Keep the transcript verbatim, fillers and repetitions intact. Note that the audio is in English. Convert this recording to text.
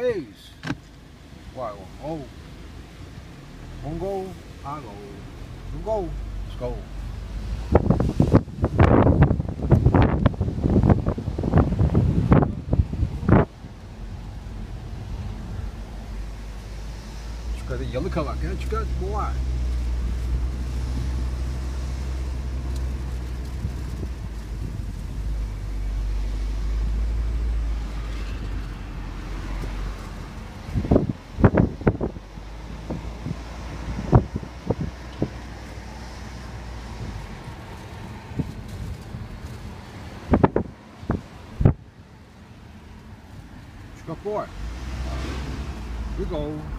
days. Wow. Oh. One go, I go. Two go. Let's go. Çıkar yalikavak ya, çıkar boğa. Çıkar boğa. We go.